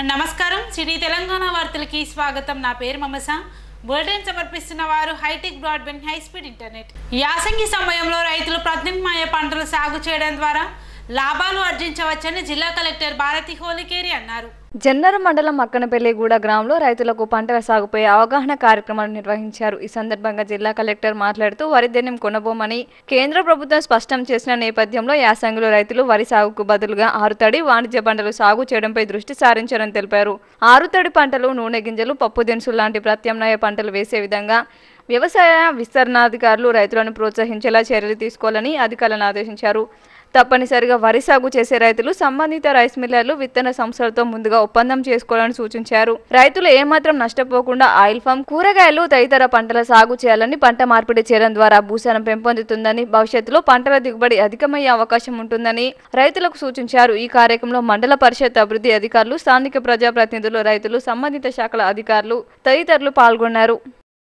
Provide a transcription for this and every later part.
నమస్కారం సిటీ తెలంగాణ వార్తలకి స్వాగతం। నా పేరు మమస। బులెటిన్ సమర్పిస్తున్న వారు hitech broadband high speed internet. యాసంగి సమయంలో రైతులు ప్రత్యామ్నాయ పంటలు సాగు చేయడం ద్వారా లాభాలు ఆర్జించవచ్చని జిల్లా కలెక్టర్ భారతి హోలికేరి అన్నారు। జన్నర మండలం మక్కనపల్లిగూడ గ్రామంలో రైతులకు పంటల సాగుపై అవగాహన కార్యక్రమాలు నిర్వహించారు। ఈ సందర్భంగా జిల్లా కలెక్టర్ మాట్లాడుతూ వరి ధాన్యం కొనబోమని కేంద్ర ప్రభుత్వం స్పష్టం చేసిన నేపథ్యంలో యాసంగిలో రైతులు వరి సాగుకు బదులుగా ఆరుతడి వాణిజ్య పంటలు సాగు చేయడంపై దృష్టి సారించారని తెలిపారు। ఆరుతడి పంటలు, నూనె గింజలు, పప్పు దినుసులు లాంటి ప్రత్యామ్నాయ పంటలు వేసే విధంగా వ్యవసాయ విస్తరణాధికారులు రైతులను ప్రోత్సహించేలా చర్యలు తీసుకోవాలని అధికారులను ఆదేశించారు। తప్పనిసరిగా వరి సాగు చేసే రైతులు సంబంధిత రైస్ మిల్లర్లు, విత్తన సంస్థలతో ముందుగా ఒప్పందం చేసుకోవాలని సూచించారు। రైతులు ఏమాత్రం నష్టపోకుండా ఆయిల్ ఫామ్, కూరగాయలు తదితర పంటల సాగు చేయాలని, పంట మార్పిడి చేయడం ద్వారా భూసారం పెంపొందుతుందని, భవిష్యత్తులో పంటల దిగుబడి అధికమయ్యే అవకాశం ఉంటుందని రైతులకు సూచించారు। ఈ కార్యక్రమంలో మండల పరిషత్ అభివృద్ధి అధికారులు, స్థానిక ప్రజాప్రతినిధులు, రైతులు, సంబంధిత శాఖల అధికారులు తదితరులు పాల్గొన్నారు।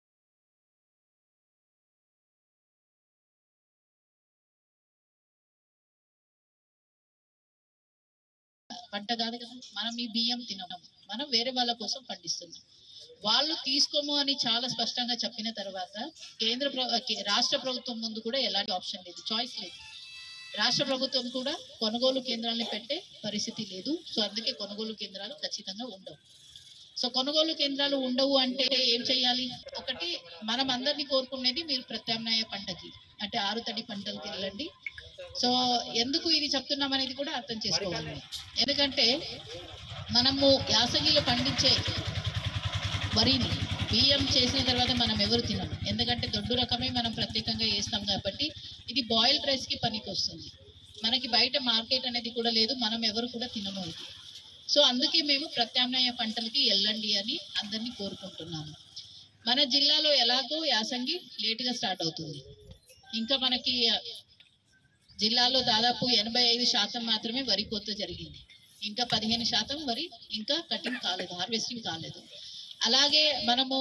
పంట కాదు కదా, మనం ఈ బియ్యం తినడం, మనం వేరే వాళ్ళ కోసం పండిస్తున్నాం। వాళ్ళు తీసుకోము అని చాలా స్పష్టంగా చెప్పిన తర్వాత రాష్ట్ర ప్రభుత్వం ముందు కూడా ఎలాంటి ఆప్షన్ లేదు, చాయిస్ లేదు। రాష్ట్ర ప్రభుత్వం కూడా కొనుగోలు కేంద్రాలను పెట్టే పరిస్థితి లేదు। సో అందుకే కొనుగోలు కేంద్రాలు ఖచ్చితంగా ఉండవు। సో కొనుగోలు కేంద్రాలు ఉండవు అంటే ఏం చేయాలి? ఒకటి, మనం అందరినీ కోరుకునేది మీరు ప్రత్యామ్నాయ పంటకి అంటే ఆరుతడి పంటలకు వెళ్ళండి। సో ఎందుకు ఇది చెప్తున్నాం అనేది కూడా అర్థం చేసుకోవాలి। ఎందుకంటే మనము యాసంగిలో పండించే వరిని బియ్యం చేసిన తర్వాత మనం ఎవరు తినము, ఎందుకంటే దొడ్డు రకమే మనం ప్రత్యేకంగా వేస్తాం కాబట్టి ఇది బాయిల్డ్ రైస్కి పనికి వస్తుంది। మనకి బయట మార్కెట్ అనేది కూడా లేదు, మనం ఎవరు కూడా తినము ఇది। సో అందుకే మేము ప్రత్యామ్నాయ పంటలకి వెళ్ళండి అని అందరినీ కోరుకుంటున్నాము। మన జిల్లాలో ఎలాగో యాసంగి లేటుగా స్టార్ట్ అవుతుంది, ఇంకా మనకి జిల్లాలో దాదాపు 85% మాత్రమే వరి కోత జరిగింది, ఇంకా 15% వరి ఇంకా కటింగ్ కాలేదు, హార్వెస్టింగ్ కాలేదు। అలాగే మనము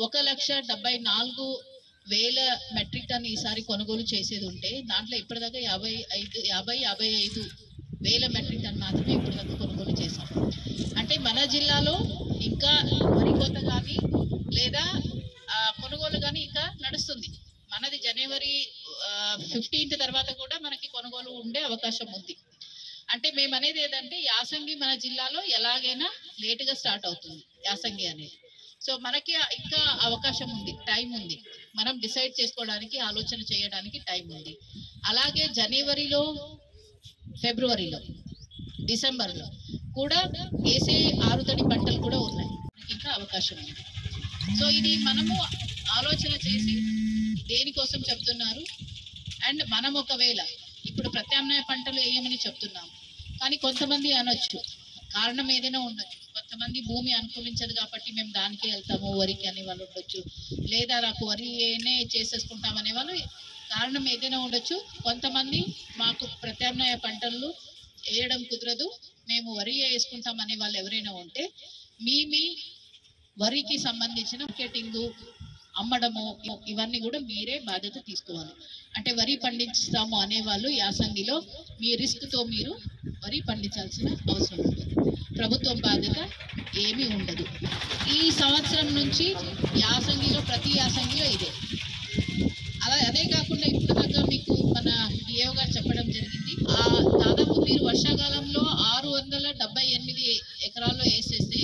1,74,000 మెట్రిక్ టన్ ఈసారి కొనుగోలు చేసేది ఉంటే దాంట్లో ఇప్పటిదాకా 55,000 మెట్రిక్ టన్ మాత్రమే ఇప్పటిదాకా కొనుగోలు చేశాం। అంటే మన జిల్లాలో ఇంకా వరి కోత కానీ లేదా కొనుగోలు కానీ ఇంకా నడుస్తుంది। మనది జనవరి 15 తర్వాత కూడా మనకి కొనుగోలు ఉండే అవకాశం ఉంది। అంటే మేము అనేది ఏంటంటే యాసంగి మన జిల్లాలో ఎలాగైనా లేటుగా స్టార్ట్ అవుతుంది యాసంగి అనేది। సో మనకి ఇంకా అవకాశం ఉంది, టైం ఉంది, మనం డిసైడ్ చేసుకోవడానికి, ఆలోచన చేయడానికి టైం ఉంది। అలాగే జనవరిలో, ఫిబ్రవరిలో, డిసెంబర్లో కూడా వేసే ఆరుతడి పంటలు కూడా ఉన్నాయి, మనకి ఇంకా అవకాశం ఉంది। సో ఇది మనము ఆలోచన చేసి దేనికోసం చెప్తున్నారు అండ్ మనం ఒకవేళ ఇప్పుడు ప్రత్యామ్నాయ పంటలు వేయమని చెప్తున్నాం కానీ కొంతమంది అనొచ్చు, కారణం ఏదైనా ఉండొచ్చు, కొంతమంది భూమి అనుకూలించదు కాబట్టి మేము దానికే వెళ్తాము వరికి అనే వాళ్ళు ఉండొచ్చు, లేదా నాకు వరినే చేసేసుకుంటాం అనే వాళ్ళు కారణం ఏదైనా ఉండొచ్చు। కొంతమంది మాకు ప్రత్యామ్నాయ పంటలు వేయడం కుదరదు, మేము వరి వేసుకుంటాం అనే వాళ్ళు ఎవరైనా ఉంటే మీ వరికి సంబంధించిన మార్కెటింగ్, అమ్మడము ఇవన్నీ కూడా మీరే బాధ్యత తీసుకోవాలి। అంటే వరి పండించుతాము అనేవాళ్ళు యాసంగిలో మీ రిస్క్తో మీరు వరి పండించాల్సిన అవసరం ఉంటుంది, ప్రభుత్వం బాధ్యత ఏమీ ఉండదు। ఈ సంవత్సరం నుంచి యాసంగిలో ప్రతి యాసంగిలో ఇదే। అదే కాకుండా ఇప్పుడు దాకా మీకు మన డిఓ గారు చెప్పడం జరిగింది, దాదాపు మీరు వర్షాకాలంలో 678 ఎకరాల్లో వేసేస్తే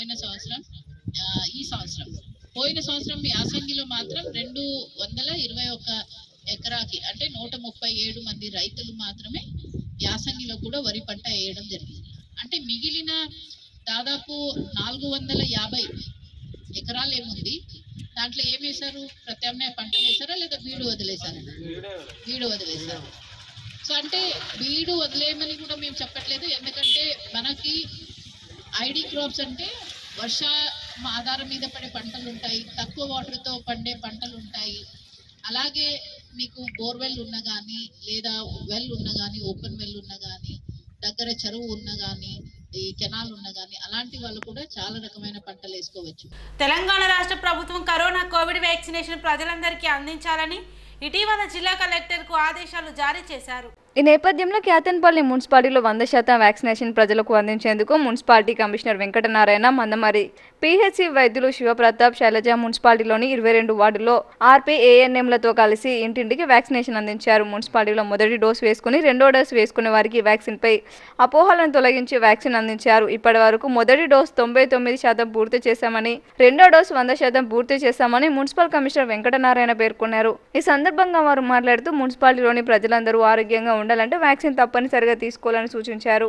పోయిన సంవత్సరం యాసంగిలో మాత్రం 221 ఎకరాకి అంటే 137 మంది రైతులు మాత్రమే యాసంగిలో కూడా వరి పంట వేయడం జరిగింది। అంటే మిగిలిన దాదాపు 450 ఎకరాలు ఏముంది, దాంట్లో ఏం వేశారు? ప్రత్యామ్నాయ పంటలు వేశారా లేదా బీడు వదిలేశారా? బీడు వదిలేశారు। సో అంటే బీడు వదిలేయమని కూడా మేము చెప్పట్లేదు, ఎందుకంటే మనకి ఐడి క్రాప్స్ అంటే వర్ష ఆధారం మీద పడే పంటలు ఉంటాయి, తక్కువ వాటర్తో పండే పంటలు ఉంటాయి। అలాగే మీకు బోర్వెల్ ఉన్న కానీ లేదా వెల్ ఉన్న కానీ, ఓపెన్ వెల్ ఉన్న కానీ, దగ్గర చెరువు ఉన్న కానీ, ఈ కెనాల్ ఉన్న కానీ అలాంటి వాళ్ళు కూడా చాలా రకమైన పంటలు వేసుకోవచ్చు। తెలంగాణ రాష్ట్ర ప్రభుత్వం కరోనా కోవిడ్ వ్యాక్సినేషన్ ప్రజలందరికీ అందించాలని ఇటీవల జిల్లా కలెక్టర్కు ఆదేశాలు జారీ చేశారు। ఈ నేపథ్యంలో కేతన్పల్లి మున్సిపాలిటీలో 100% వ్యాక్సినేషన్ ప్రజలకు అందించేందుకు municipality commissioner Venkatanarayana, Mandamarri PHC వైద్యులు శివప్రతాప్, శైలజ మున్సిపాలిటీలోని 22 వార్డుల్లో ఆర్పీఏఎన్ఎంలతో కలిసి ఇంటింటికి వ్యాక్సినేషన్ అందించారు. మున్సిపాలిటీలో మొదటి డోసు వేసుకుని రెండో డోసు వేసుకునే వారికి వ్యాక్సిన్పై అపోహలను తొలగించి వ్యాక్సిన్ అందించారు. ఇప్పటి వరకు మొదటి డోసు 99% పూర్తి చేశామని, రెండో డోసు 100% పూర్తి చేశామని మున్సిపల్ కమిషనర్ వెంకటనారాయణ పేర్కొన్నారు. ఈ సందర్భంగా వారు మాట్లాడుతూ మున్సిపాలిటీలోని ప్రజలందరూ ఆరోగ్యంగా ఉండాలంటే వ్యాక్సిన్ తప్పనిసరిగా తీసుకోవాలని సూచించారు.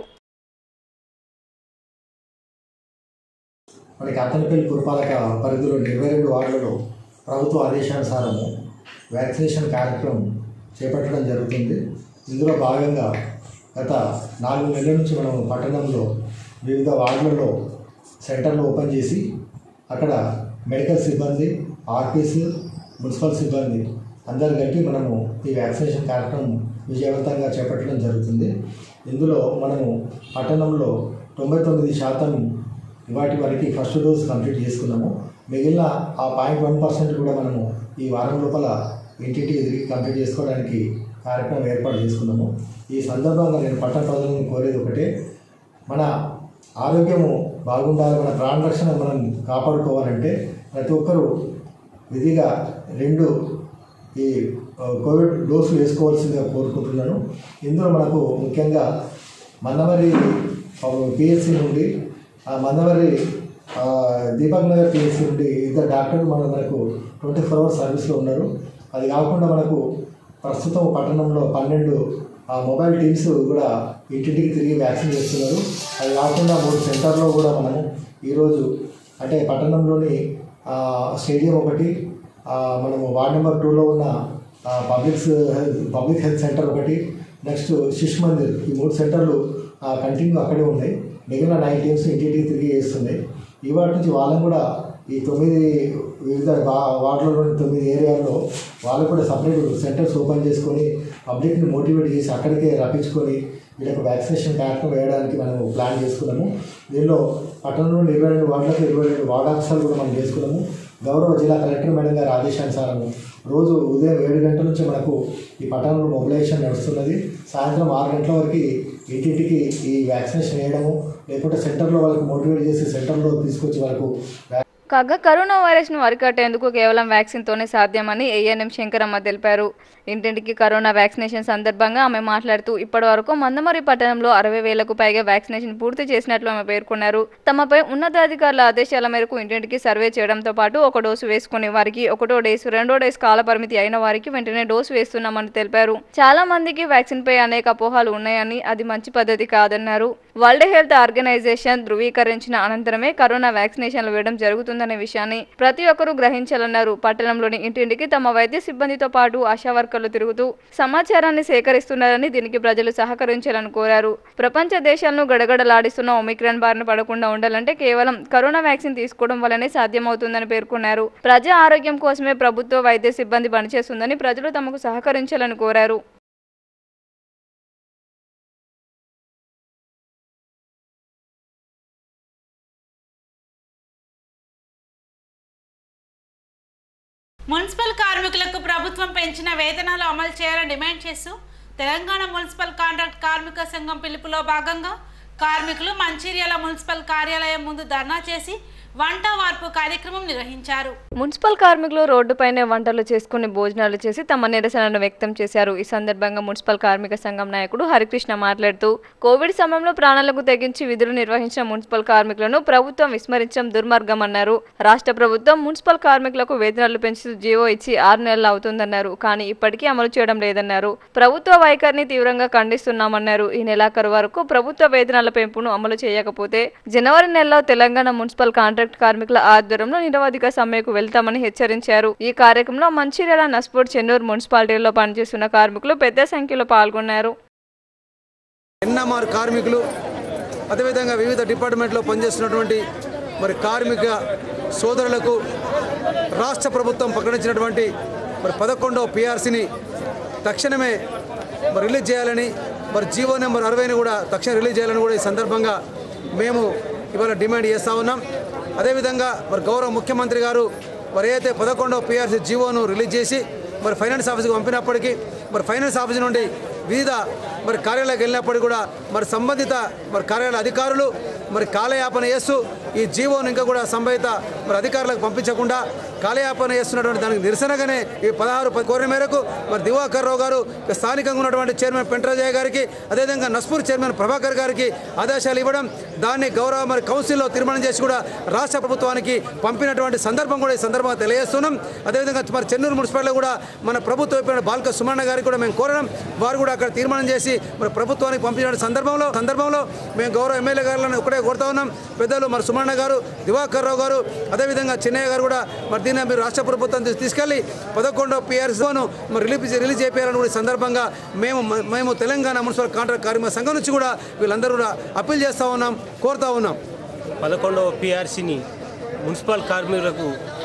మనకి అత్తనపల్లి పురపాలక పరిధిలో 22 వార్డులలో ప్రభుత్వ ఆదేశానుసారము వ్యాక్సినేషన్ కార్యక్రమం చేపట్టడం జరుగుతుంది. ఇందులో భాగంగా గత 4 నెలల నుంచి మనం పట్టణంలో వివిధ వార్డులలో సెంటర్లు ఓపెన్ చేసి అక్కడ మెడికల్ సిబ్బంది, ఆర్పీస్, మున్సిపల్ సిబ్బంది అందరు కలిపి మనము ఈ వ్యాక్సినేషన్ కార్యక్రమం విజయవంతంగా చేపట్టడం జరుగుతుంది. ఇందులో మనము పట్టణంలో 99% వాటి వరకు ఫస్ట్ డోస్ కంప్లీట్ చేసుకున్నాము. మిగిలిన ఆ 0.1% కూడా మనము ఈ వారం లోపల ఇంటింటికి తిరిగి కంప్లీట్ చేసుకోవడానికి కార్యక్రమం ఏర్పాటు చేసుకున్నాము. ఈ సందర్భంగా నేను పట్టణ ప్రజలను కోరేది ఒకటే, మన ఆరోగ్యము బాగుండాలి, మన ప్రాణ రక్షణ మనం కాపాడుకోవాలంటే ప్రతి ఒక్కరూ విధిగా 2 ఈ కోవిడ్ డోసులు వేసుకోవాల్సిందిగా కోరుకుంటున్నాను. ఇందులో మనకు ముఖ్యంగా మందమరి పిహెచ్సి నుండి, మందమరి దీపక్ నగర్ పిహెచ్సి నుండి ఇద్దరు డాక్టర్లు మనకు 24 hours సర్వీస్లో ఉన్నారు. అది కాకుండా మనకు ప్రస్తుతం పట్టణంలో 12 మొబైల్ టీమ్స్ కూడా ఇంటింటికి తిరిగి వ్యాక్సిన్ చేస్తున్నారు. అది కాకుండా 3 సెంటర్లో కూడా మనము ఈరోజు అంటే పట్టణంలోని స్టేడియం ఒకటి, మనము వార్డ్ నెంబర్ 2లో ఉన్న పబ్లిక్ హెల్త్ సెంటర్ ఒకటి, నెక్స్ట్ శిశు మందిర్, ఈ 3 సెంటర్లు కంటిన్యూ అక్కడే ఉన్నాయి. మిగిలిన 9 టీమ్స్ ఇంటింటికి తిరిగి చేస్తున్నాయి. ఈ వాటి నుంచి వాళ్ళని కూడా ఈ 9 వివిధ వార్డులలోని 9 ఏరియాల్లో వాళ్ళు కూడా సపరేట్ సెంటర్స్ ఓపెన్ చేసుకొని పబ్లిక్ని మోటివేట్ చేసి అక్కడికే రప్పించుకొని వీళ్ళకి వ్యాక్సినేషన్ కార్యక్రమం వేయడానికి మనము ప్లాన్ చేసుకున్నాము. దీనిలో పట్టణంలోని 22 వార్డులకు 22 వార్డ్ ఆఫీసర్లు కూడా మనం చేసుకున్నాము. గౌరవ జిల్లా కలెక్టర్ మేడం గారి ఆదేశానుసారము రోజు ఉదయం 7 గంటల నుంచి మనకు ఈ పట్టణంలో మొబిలైజేషన్ నడుస్తున్నది. సాయంత్రం 6 గంటల వరకు ఇంటింటికి ఈ వ్యాక్సినేషన్ వేయడము, లేకుంటే సెంటర్లో వాళ్ళకి మోటివేట్ చేసి సెంటర్లో తీసుకొచ్చి వాళ్ళకు కాగా కరోనా వైరస్ను అరికట్టేందుకు కేవలం వ్యాక్సిన్తోనే సాధ్యమని ఏఎన్ఎం శంకరమ్మ తెలిపారు. ఇంటింటికి కరోనా వ్యాక్సినేషన్ సందర్భంగా ఆమె మాట్లాడుతూ ఇప్పటి వరకు మందమరి పట్టణంలో 60,000కు పైగా వ్యాక్సినేషన్ పూర్తి చేసినట్లు ఆమె పేర్కొన్నారు. తమపై ఉన్నతాధికారుల ఆదేశాల మేరకు ఇంటింటికి సర్వే చేయడంతో పాటు ఒక డోసు వేసుకునే వారికి 1వ డోసు, 2వ డోసు కాలపరిమితి అయిన వారికి వెంటనే డోసు వేస్తున్నామని తెలిపారు. చాలా మందికి వ్యాక్సిన్ పై అనేక అపోహలు ఉన్నాయని, అది మంచి పద్ధతి కాదన్నారు. వరల్డ్ హెల్త్ ఆర్గనైజేషన్ ధృవీకరించిన అనంతరమే కరోనా వ్యాక్సినేషన్లు వేయడం జరుగుతుందనే విషయాన్ని ప్రతి ఒక్కరూ గ్రహించాలన్నారు. పట్టణంలోని ఇంటింటికి తమ వైద్య సిబ్బందితో పాటు ఆశా వర్కర్లు తిరుగుతూ సమాచారాన్ని సేకరిస్తున్నారని, దీనికి ప్రజలు సహకరించాలని కోరారు. ప్రపంచ దేశాలను గడగడలాడిస్తున్న ఒమిక్రాన్ బారిన పడకుండా ఉండాలంటే కేవలం కరోనా వ్యాక్సిన్ తీసుకోవడం వల్లనే సాధ్యమవుతుందని పేర్కొన్నారు. ప్రజా ఆరోగ్యం కోసమే ప్రభుత్వ వైద్య సిబ్బంది పనిచేస్తుందని ప్రజలు తమకు సహకరించాలని కోరారు. మున్సిపల్ కార్మికులకు ప్రభుత్వం పెంచిన వేతనాలు అమలు చేయాలని డిమాండ్ చేస్తూ తెలంగాణ మున్సిపల్ కాంట్రాక్ట్ కార్మిక సంఘం పిలుపులో భాగంగా కార్మికులు మంచిర్యాల మున్సిపల్ కార్యాలయం ముందు ధర్నా చేసి వంట వార్పు కార్యక్రమం నిర్వహించారు. మున్సిపల్ కార్మికులు రోడ్డుపైనే వంటలు చేసుకుని భోజనాలు చేసి తమ నిరసనను వ్యక్తం చేశారు. ఈ సందర్భంగా మున్సిపల్ కార్మిక సంఘం నాయకుడు హరికృష్ణ మాట్లాడుతూ కోవిడ్ సమయంలో ప్రాణాలకు తెగించి విధులు నిర్వహించిన మున్సిపల్ కార్మికులను ప్రభుత్వం విస్మరించడం దుర్మార్గం అన్నారు. రాష్ట్ర ప్రభుత్వం మున్సిపల్ కార్మికులకు వేతనాలు పెంచుతూ జీవో ఇచ్చి 6 నెలలు అవుతుందన్నారు. కానీ ఇప్పటికీ అమలు చేయడం లేదన్నారు. ప్రభుత్వ వైఖరిని తీవ్రంగా ఖండిస్తున్నామన్నారు. ఈ నెలాఖరు వరకు ప్రభుత్వ వేతనాల పెంపును అమలు చేయకపోతే జనవరి నెలలో తెలంగాణ మున్సిపల్ కాంట్రాక్ట్ కార్మికుల ఆధ్వర్యంలో నిరవధిక సమ్మెకు వెళ్తామని హెచ్చరించారు. ఈ కార్యక్రమంలో మంచిర్యాల, నస్పూర్, చెన్నూరు మున్సిపాలిటీల్లో పనిచేస్తున్న కార్మికులు పెద్ద సంఖ్యలో పాల్గొన్నారు. ఎన్ఎంఆర్ కార్మికులు, అదేవిధంగా వివిధ డిపార్ట్మెంట్లో పనిచేస్తున్నటువంటి మరి కార్మిక సోదరులకు రాష్ట్ర ప్రభుత్వం ప్రకటించినటువంటి మరి 11వ పిఆర్సీని తక్షణమే రిలీజ్ చేయాలని, మరి జీవో నెంబర్ 60ని కూడా తక్షణం రిలీజ్ చేయాలని కూడా ఈ సందర్భంగా మేము ఇవాళ డిమాండ్ చేస్తూ ఉన్నాం. అదేవిధంగా మరి గౌరవ ముఖ్యమంత్రి గారు మరి ఏదైతే 11వ పిఆర్సీ జీవోను రిలీజ్ చేసి మరి ఫైనాన్స్ ఆఫీస్కి పంపినప్పటికీ మరి ఫైనాన్స్ ఆఫీస్ నుండి వివిధ మరి కార్యాలయాలకు వెళ్ళినప్పటికీ కూడా మరి సంబంధిత మరి కార్యాలయ అధికారులు మరి కాలయాపన చేస్తూ ఈ జీవోను ఇంకా కూడా సంబంధిత మరి అధికారులకు పంపించకుండా కాలయాపన చేస్తున్నటువంటి దానికి నిరసనగానే ఈ 16 కోరిన మేరకు మరి దివాకర్ రావు గారు స్థానికంగా ఉన్నటువంటి చైర్మన్ పెంట్రాజయ్య గారికి అదేవిధంగా నస్పూర్ చైర్మన్ ప్రభాకర్ గారికి ఆదేశాలు ఇవ్వడం, దాన్ని గౌరవ మరి కౌన్సిల్లో తీర్మానం చేసి కూడా రాష్ట్ర ప్రభుత్వానికి పంపినటువంటి సందర్భం కూడా ఈ సందర్భంగా తెలియజేస్తున్నాం. అదేవిధంగా మరి చెన్నూరు మున్సిపాలిటీలో కూడా మన ప్రభుత్వ వైపు బాల్క సుమన్న గారికి కూడా మేము కోరడం, వారు కూడా అక్కడ తీర్మానం చేసి మరి ప్రభుత్వానికి పంపించిన సందర్భంలో మేము గౌరవ ఎమ్మెల్యే గారులను ఒకటే కోరుతా ఉన్నాం. పెద్దలు మరి సుమన్న గారు, దివాకర్ రావు గారు, అదేవిధంగా చిన్నయ్య గారు కూడా మరి దీన్ని మీరు రాష్ట్ర ప్రభుత్వం తీసుకెళ్లి 11వ PRCను మరి రిలీజ్ చేయాలని కూడా సందర్భంగా మేము తెలంగాణ మున్సిపల్ కాంట్రాక్ట్ కార్మిక సంఘం నుంచి కూడా వీళ్ళందరూ కూడా అప్పీల్ చేస్తూ ఉన్నాం, కోరుతా ఉన్నాం. 11వ PRCని మున్సిపల్ కార్మికులకు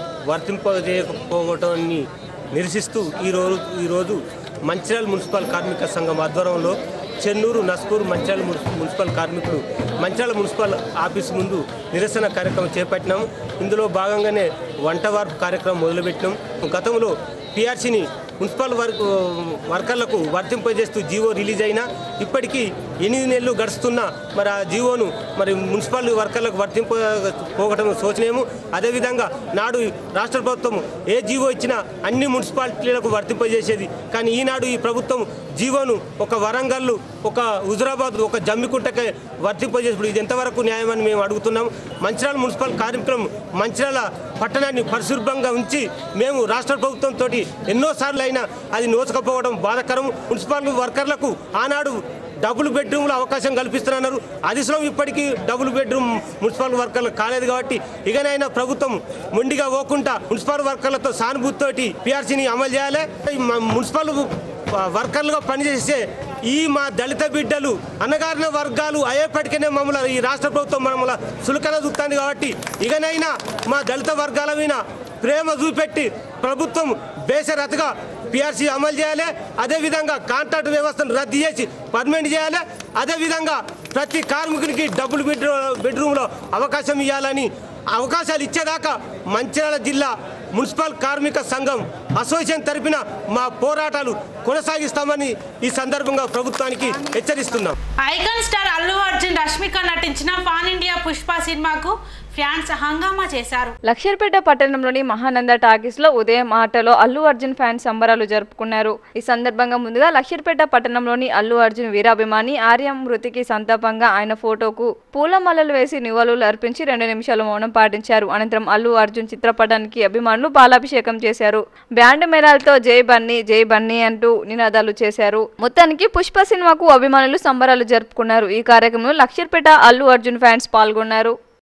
వర్తింపజేయకపోవటాన్ని నిరసిస్తూ ఈరోజు మంచిర్యాల మున్సిపల్ కార్మిక సంఘం ఆధ్వర్యంలో చెన్నూరు, నస్పూర్, మంచిర్యాల మున్సిపల్ కార్మికులు మంచిర్యాల మున్సిపల్ ఆఫీస్ ముందు నిరసన కార్యక్రమం చేపట్టినాం. ఇందులో భాగంగానే వంట వార్పు కార్యక్రమం మొదలుపెట్టినాం. గతంలో PRCని మున్సిపల్ వర్కర్లకు వర్తింపజేస్తూ జీవో రిలీజ్ అయినా ఇప్పటికీ 8 నెలలు గడుస్తున్నా మరి ఆ జీవోను మరి మున్సిపల్ వర్కర్లకు వర్తింపపోవడం శోచనీయము. అదేవిధంగా నాడు రాష్ట్ర ప్రభుత్వం ఏ జీవో ఇచ్చినా అన్ని మున్సిపాలిటీలకు వర్తింపజేసేది. కానీ ఈనాడు ఈ ప్రభుత్వం జీవోను ఒక వరంగల్, ఒక హుజురాబాద్, ఒక జమ్మికుంటకే వర్తింపజేసి ఇది ఎంతవరకు న్యాయమని మేము అడుగుతున్నాం. మంచిర్యాల మున్సిపల్ కార్యక్రమం మంచిర్యాల పట్టణాన్ని పరిశుభ్రంగా ఉంచి మేము రాష్ట్ర ప్రభుత్వంతో ఎన్నోసార్లు అయినా అది నోచకపోవడం బాధాకరం. మున్సిపల్ వర్కర్లకు ఆనాడు డబుల్ బెడ్రూమ్లో అవకాశం కల్పిస్తున్నారు. అదిశలో ఇప్పటికీ డబుల్ బెడ్రూమ్ మున్సిపల్ వర్కర్లకు కాలేదు. కాబట్టి ఇకనైనా ప్రభుత్వం మొండిగా పోకుండా మున్సిపల్ వర్కర్లతో సానుభూతితోటి PRCని అమలు చేయాలి. మున్సిపల్ వర్కర్లుగా పనిచేసే ఈ మా దళిత బిడ్డలు, అణగారిన వర్గాలు అయ్యేపటికనే మమ్మల్ని ఈ రాష్ట్ర ప్రభుత్వం మమ్మల్ని సులకన చూస్తుంది. కాబట్టి ఇకనైనా మా దళిత వర్గాల మీద ప్రేమ చూపెట్టి ప్రభుత్వం బేసరతుగా PRC అమలు చేయాలి. అదేవిధంగా కాంట్రాక్ట్ వ్యవస్థను రద్దు చేసి పర్మనెంట్ చేయాలి. అదేవిధంగా ప్రతి కార్మికునికి డబుల్ బెడ్రూమ్లో అవకాశం ఇవ్వాలని, అవకాశాలు ఇచ్చేదాకా మంచిర్యాల జిల్లా మున్సిపల్ కార్మిక సంఘం అసోసియేషన్ తరపున మా పోరాటాలు కొనసాగిస్తామని ఈ సందర్భంగా ప్రభుత్వానికి హెచ్చరిస్తున్నాం. ఐకాన్ స్టార్ అల్లు అర్జున్, రష్మిక నటించిన పాన్ ఇండియా పుష్ప సినిమాకు ఫ్యాన్స్ హంగామా చేశారు. లక్షర్పేట పట్టణంలోని మహానంద టాకీస్ లో ఉదయం ఆటలో అల్లు అర్జున్ ఫ్యాన్స్ సంబరాలు జరుపుకున్నారు. ఈ సందర్భంగా ముందుగా లక్షర్పేట పట్టణంలోని అల్లు అర్జున్ వీరాభిమాని ఆర్య మృతికి సంతాపంగా ఆయన ఫోటోకు పూలమాలలు వేసి నివాళులు అర్పించి 2 నిమిషాలు మౌనం పాటించారు. అనంతరం అల్లు అర్జున్ చిత్రపటానికి అభిమానులు పాలాభిషేకం చేశారు. బ్యాండ్ మేళాలతో జై బన్నీ అంటూ నినాదాలు చేశారు. మొత్తానికి పుష్ప సినిమాకు అభిమానులు సంబరాలు జరుపుకున్నారు. ఈ కార్యక్రమంలో లక్షర్పేట అల్లు అర్జున్ ఫ్యాన్స్ పాల్గొన్నారు.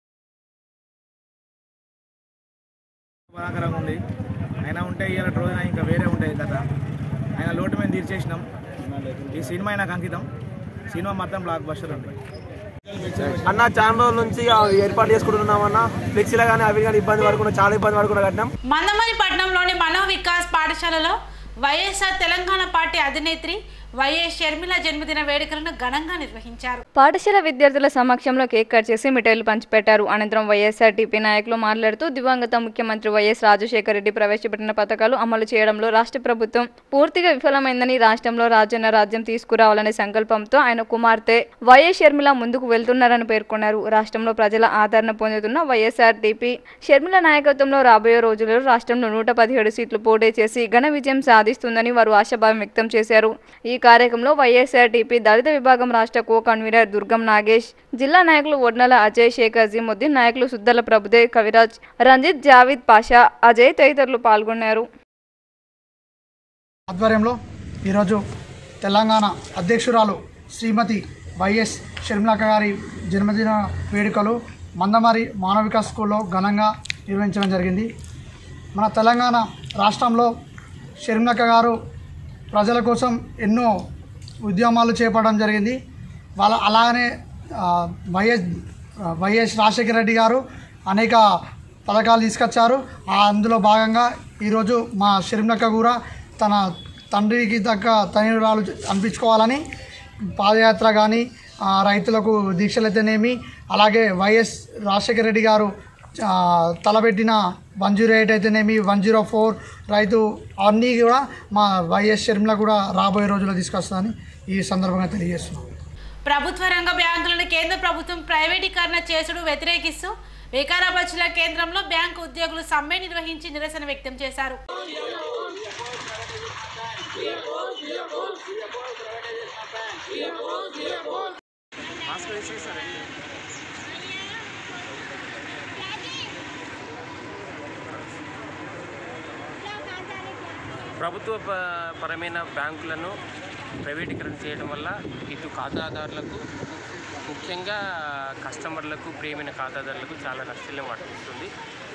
బాధాకరంగా ఉంది. అయినా ఉంటే ఇవాళ రోజున ఇంకా వేరే ఉంటాయి కదా. ఆయన లోటు మేము తీర్చేసినాం. ఈ సినిమా నాకు అంకితం. సినిమా మాత్రం బ్లాక్ బస్టర్ ఉంది అన్న. చాలా రోజుల నుంచి ఏర్పాటు చేసుకుంటున్నామన్న. ఫ్లెక్సీలో కానీ అవి కానీ ఇబ్బంది పడుకున్నా, చాలా ఇబ్బంది పడుకున్నా కట్టినాం. మందమరి పట్టణంలోని మనో వికాస్ పాఠశాలలో వైఎస్ఆర్ తెలంగాణ పార్టీ అధినేత్రి వైఎస్ షర్మిల జన్మదిన వేడుకలను ఘనంగా నిర్వహించారు. పాఠశాల విద్యార్థుల సమక్షంలో కేక్ కట్ చేసి మిఠాయిలు పంచిపెట్టారు. అనంతరం వైఎస్ఆర్టీపీ నాయకులు మాట్లాడుతూ దివంగత ముఖ్యమంత్రి వైఎస్ రాజశేఖర రెడ్డి ప్రవేశపెట్టిన పథకాలు అమలు చేయడంలో రాష్ట్ర ప్రభుత్వం పూర్తిగా విఫలమైందని, రాష్ట్రంలో రాజన్న రాజ్యం తీసుకురావాలనే సంకల్పంతో ఆయన కుమార్తె వైఎస్ షర్మిల ముందుకు వెళ్తున్నారని పేర్కొన్నారు. రాష్ట్రంలో ప్రజల ఆదరణ పొందుతున్న వైఎస్ఆర్టీపీ షర్మిల నాయకత్వంలో రాబోయే రోజులలో రాష్ట్రంలో 117 సీట్లు పోటీ చేసి ఘన విజయం సాధిస్తుందని వారు ఆశాభావం వ్యక్తం చేశారు. ఈ కార్యక్రమంలో వైఎస్ఆర్టీపీ దళిత విభాగం రాష్ట్ర కో కన్వీనర్ దుర్గం నాగేష్, జిల్లా నాయకులు ఒడ్నల అజయ్, షేక్ అజీముద్దీన్, నాయకులు సుద్దల ప్రభుదేవ్, కవిరాజ్, రంజిత్, జావీద్ పాషా, అజయ్ తదితరులు పాల్గొన్నారు. ఆధ్వర్యంలో ఈరోజు తెలంగాణ అధ్యక్షురాలు శ్రీమతి వైఎస్ షర్మిలక్క గారి జన్మదిన వేడుకలు మందమరి మానవిక స్కూల్లో ఘనంగా నిర్వహించడం జరిగింది. మన తెలంగాణ రాష్ట్రంలో షర్మిలక్క గారు ప్రజల కోసం ఎన్నో ఉద్యమాలు చేపట్టడం జరిగింది. అలాగనే వైఎస్ రాజశేఖర రెడ్డి గారు అనేక పథకాలు తీసుకొచ్చారు. అందులో భాగంగా ఈరోజు మా షర్మిలక్క కూడా తన తండ్రికి తగ్గ తనయురాలు అనిపించుకోవాలని పాదయాత్ర కానీ, రైతులకు దీక్షలైతేనేమి, అలాగే వైఎస్ రాజశేఖర రెడ్డి గారు తలపెట్టిన 108 అయితేనేమి, 104 రైతు అన్నీ కూడా మా వైఎస్ షర్మిల కూడా రాబోయే రోజుల్లో తీసుకొస్తుందని ఈ సందర్భంగా తెలియజేస్తున్నాం. ప్రభుత్వ రంగ బ్యాంకులను కేంద్ర ప్రభుత్వం ప్రైవేటీకరణ చేసుడు వ్యతిరేకిస్తూ వికారాబాద్ జిల్లా కేంద్రంలో బ్యాంకు ఉద్యోగులు సమ్మె నిర్వహించి నిరసన వ్యక్తం చేశారు. ప్రభుత్వ పరమైన బ్యాంకులను ప్రైవేటీకరణ చేయడం వల్ల ఇటు ఖాతాదారులకు ముఖ్యంగా కస్టమర్లకు ప్రియమైన ఖాతాదారులకు చాలా నష్టాలను వాటిస్తుంది.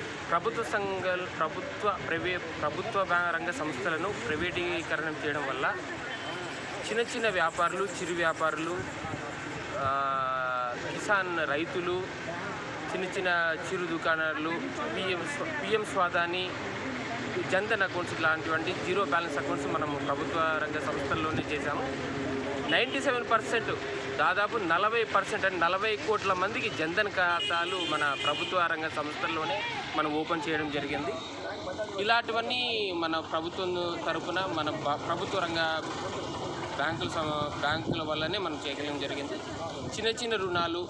ప్రభుత్వ రంగ సంస్థలను ప్రైవేటీకరణ చేయడం వల్ల చిన్న చిన్న వ్యాపారులు, చిరు వ్యాపారులు, కిసాన్ రైతులు, చిన్న చిన్న చిరు దుకాణాలు, పిఎం స్వాదాని, జన్ధన్ అకౌంట్స్ లాంటివంటి జీరో బ్యాలెన్స్ అకౌంట్స్ మనము ప్రభుత్వ రంగ సంస్థల్లోనే చేశాము. 97% దాదాపు 40% అంటే 40 కోట్ల మందికి జన్ధన్ ఖాతాలు మన ప్రభుత్వ రంగ సంస్థల్లోనే మనం ఓపెన్ చేయడం జరిగింది. ఇలాంటివన్నీ మన ప్రభుత్వం తరఫున మన ప్రభుత్వ రంగ బ్యాంకుల వల్లనే మనం చేయగలం జరిగింది. చిన్న చిన్న రుణాలు,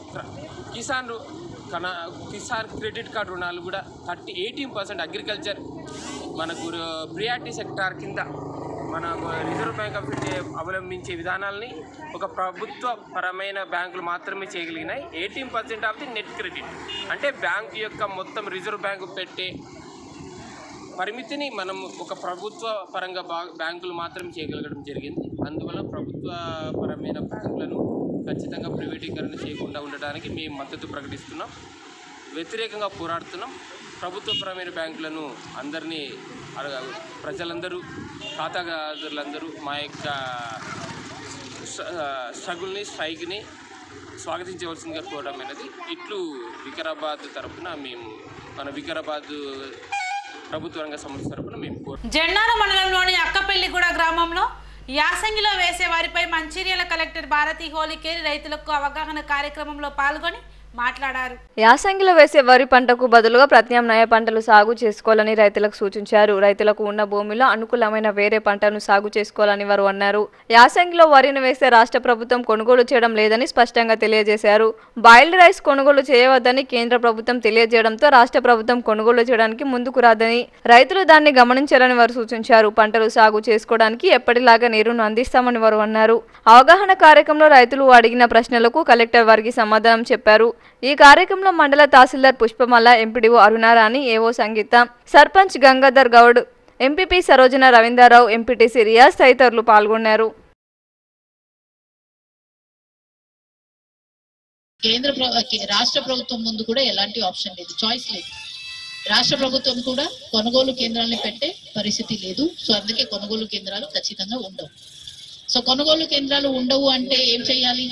కిసాన్ క్రెడిట్ కార్డు రుణాలు కూడా 18% అగ్రికల్చర్ మనకు ప్రియారిటీ సెక్టార్ కింద మన రిజర్వ్ బ్యాంక్ ఆఫ్ ఇండియా అవలంబించే విధానాలని ఒక ప్రభుత్వ పరమైన బ్యాంకులు మాత్రమే చేయగలిగినాయి. 18% ఆఫ్ ది నెట్ క్రెడిట్ అంటే బ్యాంకు యొక్క మొత్తం రిజర్వ్ బ్యాంకు పెట్టే పరిమితిని మనం ఒక ప్రభుత్వ పరంగా బ్యాంకులు మాత్రం చేయగలగడం జరిగింది. అందువల్ల ప్రభుత్వ పరమైన బ్యాంకులను ఖచ్చితంగా ప్రైవేటీకరణ చేయకుండా ఉండడానికి మేము మద్దతు ప్రకటిస్తున్నాం, వ్యతిరేకంగా పోరాడుతున్నాం. ప్రభుత్వపరమైన బ్యాంకులను అందరినీ ప్రజలందరూ, ఖాతాదారులందరూ మా యొక్క స్ట్రైక్ని స్వాగతించవలసిందిగా కోరడం అనేది ఇట్లు వికారాబాద్ తరఫున మేము మన వికారాబాద్ ప్రభుత్వ రంగ సంస్థ తరఫున మేము జెండాల మండలంలోని అక్కపెల్లిగూడ గ్రామంలో యాసంగిలో వేసే వారిపై మంచిర్యాల కలెక్టర్ భారతి హోలీకేరి రైతులకు అవగాహన కార్యక్రమంలో పాల్గొని మాట్లాడారు. యాసంగిలో వేసే వరి పంటకు బదులుగా ప్రత్యామ్నాయ పంటలు సాగు చేసుకోవాలని రైతులకు సూచించారు. రైతులకు ఉన్న భూమిలో అనుకూలమైన వేరే పంటను సాగు చేసుకోవాలని వారు అన్నారు. యాసంగిలో వరిని వేస్తే రాష్ట్ర ప్రభుత్వం కొనుగోలు చేయడం లేదని స్పష్టంగా తెలియజేశారు. బాయిల్డ్ రైస్ కొనుగోలు చేయవద్దని కేంద్ర ప్రభుత్వం తెలియజేయడంతో రాష్ట్ర ప్రభుత్వం కొనుగోలు చేయడానికి ముందుకు రాదని రైతులు దాన్ని గమనించాలని వారు సూచించారు. పంటలు సాగు చేసుకోవడానికి ఎప్పటిలాగా నీరును అందిస్తామని వారు అన్నారు. అవగాహన కార్యక్రమంలో రైతులు అడిగిన ప్రశ్నలకు కలెక్టర్ వారికి సమాధానం చెప్పారు. ఈ కార్యక్రమంలో మండల తహసీల్దార్ పుష్పమల్ల, MPDO Arunarani, AO Sangeetha, sarpanch Gangadhar Goud, MPP Sarojana Ravinderrao, MPTC Riyaz తదితరులు పాల్గొన్నారు. రాష్ట్ర ప్రభుత్వం ముందు కూడా ఎలాంటి ఆప్షన్ లేదు, చాయిస్ లేదు. రాష్ట్ర ప్రభుత్వం కూడా కొనుగోలు కేంద్రాలను పెట్టే పరిస్థితి లేదు. సో అందుకే కొనుగోలు కేంద్రాలు ఖచ్చితంగా ఉండవు. సో కొనుగోలు కేంద్రాలు ఉండవు అంటే ఏం చేయాలి?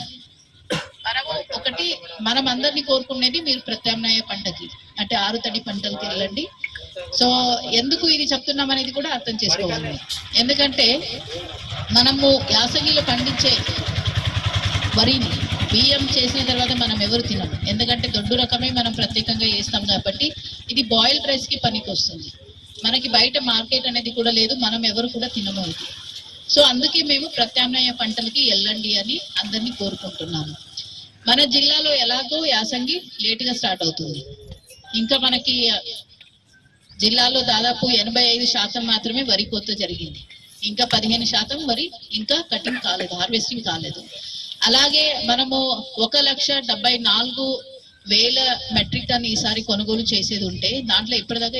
మనం అందరినీ కోరుకునేది మీరు ప్రత్యామ్నాయ పంటకి అంటే ఆరుతడి పంటలకి వెళ్ళండి. సో ఎందుకు ఇది చెప్తున్నాం అనేది కూడా అర్థం చేసుకోవాలి. ఎందుకంటే మనము యాసంగిలో పండించే వరిని బియ్యం చేసిన తర్వాత మనం ఎవరు తినము, ఎందుకంటే దొడ్డు రకమే మనం ప్రత్యేకంగా వేస్తాం కాబట్టి ఇది బాయిల్డ్ రైస్ కి పనికి వస్తుంది. మనకి బయట మార్కెట్ అనేది కూడా లేదు, మనం ఎవరు కూడా తినము ఇది. సో అందుకే మేము ప్రత్యామ్నాయ పంటలకి వెళ్ళండి అని అందరినీ కోరుకుంటున్నాము. మన జిల్లాలో ఎలాగో యాసంగి లేటుగా స్టార్ట్ అవుతుంది. ఇంకా మనకి జిల్లాలో దాదాపు 85% మాత్రమే వరి కోత జరిగింది. ఇంకా 15% వరి ఇంకా కటింగ్ కాలేదు, హార్వెస్టింగ్ కాలేదు. అలాగే మనము 1,74,000 మెట్రిక్ టన్ ఈసారి కొనుగోలు చేసేది ఉంటే దాంట్లో ఇప్పటిదాకా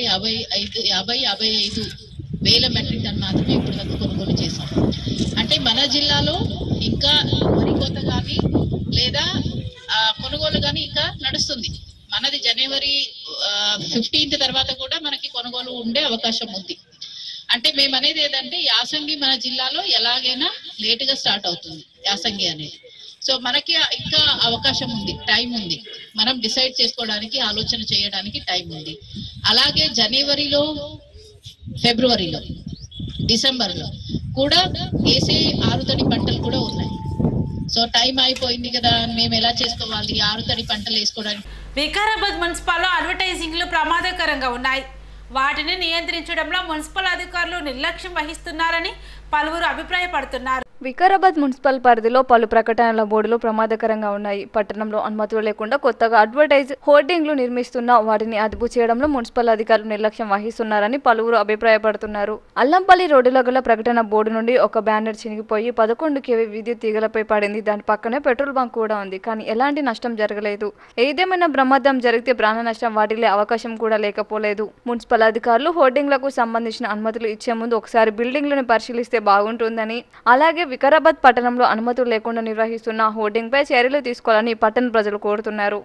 55,000 మెట్రిక్ టన్ మాత్రమే ఇప్పటిదాకా కొనుగోలు చేశాం. అంటే మన జిల్లాలో ఇంకా వరి కోత కానీ లేదా కొనుగోలు కానీ ఇంకా నడుస్తుంది. మనది జనవరి 15th తర్వాత కూడా మనకి కొనుగోలు ఉండే అవకాశం ఉంది. అంటే మేము అనేది ఏంటంటే యాసంగి మన జిల్లాలో ఎలాగైనా లేటుగా స్టార్ట్ అవుతుంది యాసంగి అనేది. సో మనకి ఇంకా అవకాశం ఉంది, టైం ఉంది, మనం డిసైడ్ చేసుకోవడానికి, ఆలోచన చేయడానికి టైం ఉంది. అలాగే జనవరిలో, ఫిబ్రవరిలో, డిసెంబర్లో కూడా వేసే ఆరుతడి పంటలు కూడా ఉన్నాయి. సో టైం అయిపోయింది కదా, మేము ఎలా చేసుకోవాలి ఆరుతడి పంటలు వేసుకోవడానికి? వికారాబాద్ మున్సిపల్లో అడ్వర్టైజింగ్లు ప్రమాదకరంగా ఉన్నాయి. వాటిని నియంత్రించడంలో మున్సిపల్ అధికారులు నిర్లక్ష్యం వహిస్తున్నారని పలువురు అభిప్రాయపడుతున్నారు. వికారాబాద్ మున్సిపల్ పరిధిలో పలు ప్రకటనల బోర్డులు ప్రమాదకరంగా ఉన్నాయి. పట్టణంలో అనుమతులు లేకుండా కొత్తగా అడ్వర్టైజ్ హోర్డింగ్లు నిర్మిస్తున్నా వాటిని అదుపు చేయడంలో మున్సిపల్ అధికారులు నిర్లక్ష్యం వహిస్తున్నారని పలువురు అభిప్రాయపడుతున్నారు. అల్లంపల్లి రోడ్డులో గల ప్రకటన బోర్డు నుండి ఒక బ్యానర్ చినిగిపోయి 11 kV విద్యుత్ తీగలపై పడింది. దాని పక్కనే పెట్రోల్ బంక్ కూడా ఉంది. కానీ ఎలాంటి నష్టం జరగలేదు. ఏదేమైనా ప్రమాదం జరిగితే ప్రాణ నష్టం వాటిల్లే అవకాశం కూడా లేకపోలేదు. మున్సిపల్ అధికారులు హోర్డింగ్లకు సంబంధించిన అనుమతులు ఇచ్చే ముందు ఒకసారి బిల్డింగ్లను పరిశీలిస్తే బాగుంటుందని, అలాగే వికారాబాద్ పట్టణంలో అనుమతులు లేకుండా నిర్వహిస్తున్న హోర్డింగ్ పై చర్యలు తీసుకోవాలని పట్టణ ప్రజలు కోరుతున్నారు.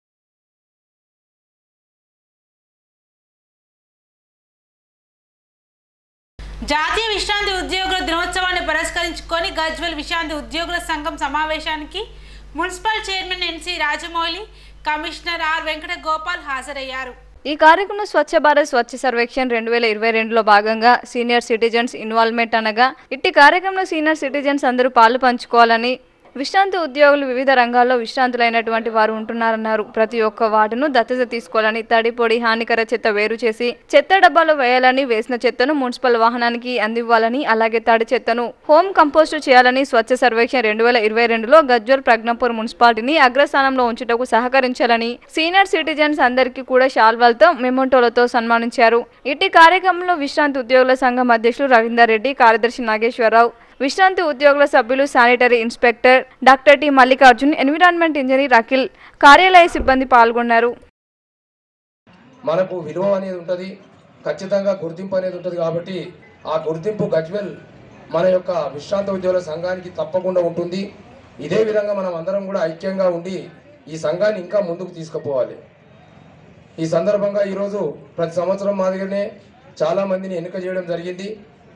జాతీయ విశ్రాంతి ఉద్యోగుల దినోత్సవాన్ని పురస్కరించుకొని గజ్వేల్ విశ్రాంతి ఉద్యోగుల సంఘం సమావేశానికి municipal chairman NC Rajamouli, commissioner R Venkata Gopal హాజరయ్యారు. ఈ కార్యక్రమం స్వచ్ఛ భారత్ స్వచ్ఛ సర్వేక్షణ్ 2022లో భాగంగా సీనియర్ సిటిజన్స్ ఇన్వాల్వ్మెంట్ అనగా ఇట్టి కార్యక్రమంలో సీనియర్ సిటిజన్స్ అందరూ పాలు పంచుకోవాలని, విశ్రాంతి ఉద్యోగులు వివిధ రంగాల్లో విశ్రాంతులైనటువంటి వారు ఉంటున్నారన్నారు. ప్రతి ఒక్క వార్డును దత్తత తీసుకోవాలని, తడి పొడి హానికర చెత్త వేరు చేసి చెత్త డబ్బాలో వేయాలని, వేసిన చెత్తను మున్సిపల్ వాహనానికి అందివ్వాలని, అలాగే తడి చెత్తను హోమ్ కంపోస్ట్ చేయాలని స్వచ్ఛ సర్వేక్షణ్ 2022లో గజ్వేల్ ప్రజ్ఞాపూర్ మున్సిపాలిటీని అగ్రస్థానంలో ఉంచుటకు సహకరించాలని సీనియర్ సిటిజన్స్ అందరికీ కూడా షాల్వాలతో మెమోటోలతో సన్మానించారు. ఇట్టి కార్యక్రమంలో విశ్రాంతి ఉద్యోగుల సంఘం అధ్యక్షులు రవీందర్ రెడ్డి, కార్యదర్శి నాగేశ్వరరావు, విశ్రాంతి ఉద్యోగుల సభ్యులు, sanitary inspector doctor T Mallikarjun, environment engineer Akhil, కార్యాలయ సిబ్బంది పాల్గొన్నారు. మనకు విలువ అనేది ఉంటుంది, ఖచ్చితంగా గుర్తింపు అనేది ఉంటుంది. కాబట్టి ఆ గుర్తింపు గజ్వేల్ మన యొక్క విశ్రాంతి ఉద్యోగుల సంఘానికి తప్పకుండా ఉంటుంది. ఇదే విధంగా మనం అందరం కూడా ఐక్యంగా ఉండి ఈ సంఘాన్ని ఇంకా ముందుకు తీసుకుపోవాలి. ఈ సందర్భంగా ఈరోజు ప్రతి సంవత్సరం మాదిరిగానే చాలామందిని ఎన్నిక చేయడం జరిగింది.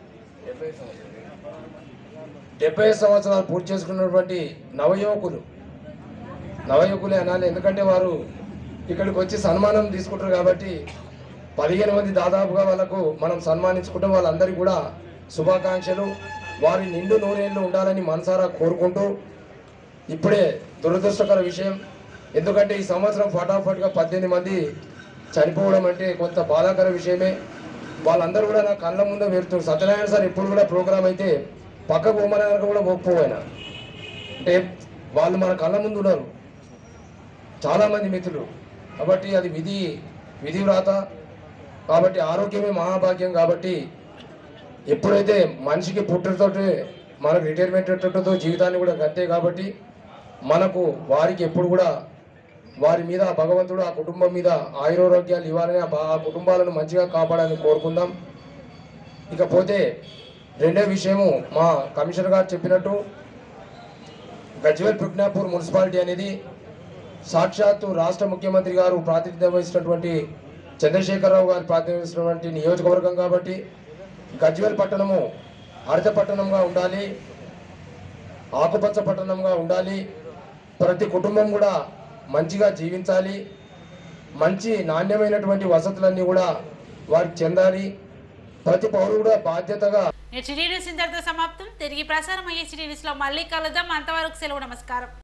75 సంవత్సరాలు పూర్తి చేసుకున్నటువంటి నవయువకులే అనాలి. ఎందుకంటే వారు ఇక్కడికి వచ్చి సన్మానం తీసుకుంటారు కాబట్టి 15 మంది దాదాపుగా వాళ్ళకు మనం సన్మానించుకుంటాం. వాళ్ళందరికీ కూడా శుభాకాంక్షలు. వారి నిండు నూరేళ్ళు ఉండాలని మనసారా కోరుకుంటూ, ఇప్పుడే దురదృష్టకర విషయం, ఎందుకంటే ఈ సంవత్సరం ఫటాఫట్గా 18 మంది చనిపోవడం అంటే కొంత బాధాకర విషయమే. వాళ్ళందరూ కూడా నా కళ్ళ ముందే వెళ్తున్నారు. సత్యనారాయణ సార్ ఎప్పుడు కూడా ప్రోగ్రాం అయితే పక్కకు పోమనక కూడా పోకపోయినా, అంటే వాళ్ళు మన కళ్ళ ముందు ఉన్నారు చాలామంది మిత్రులు. కాబట్టి అది విధి వ్రాత. కాబట్టి ఆరోగ్యమే మహాభాగ్యం. కాబట్టి ఎప్పుడైతే మనిషికి పుట్టుతోటే మనకు రిటైర్మెంట్ ఉంటుందో జీవితాన్ని కూడా గంతే. కాబట్టి మనకు వారికి ఎప్పుడు కూడా వారి మీద భగవంతుడు ఆ కుటుంబం మీద ఆయురారోగ్యాలు ఇవ్వాలని, ఆ కుటుంబాలను మంచిగా కాపాడాలని కోరుకుందాం. ఇకపోతే రెండో విషయము, మా కమిషనర్ గారు చెప్పినట్టు గజ్వేల్ ప్రజ్ఞాపూర్ మున్సిపాలిటీ అనేది సాక్షాత్తు రాష్ట్ర ముఖ్యమంత్రి గారు ప్రాతినిధ్యం వహిస్తున్నటువంటి చంద్రశేఖరరావు గారు ప్రాతినిధ్యం వహిస్తున్నటువంటి నియోజకవర్గం. కాబట్టి గజ్వేల్ పట్టణము హరిత పట్టణంగా ఉండాలి, ఆకుపచ్చ పట్టణంగా ఉండాలి. ప్రతి కుటుంబం కూడా మంచిగా జీవించాలి. మంచి నాణ్యమైనటువంటి వసతులన్నీ కూడా వారికి చెందాలి. ప్రతి పౌరుడు కూడా బాధ్యతగా. సిటీ న్యూస్ ఇంతటితో సమాప్తం. తిరిగి ప్రసారం అయ్యే సిటీ న్యూస్లో మళ్ళీ కలుద్దాం. అంతవరకు సెలవు. నమస్కారం.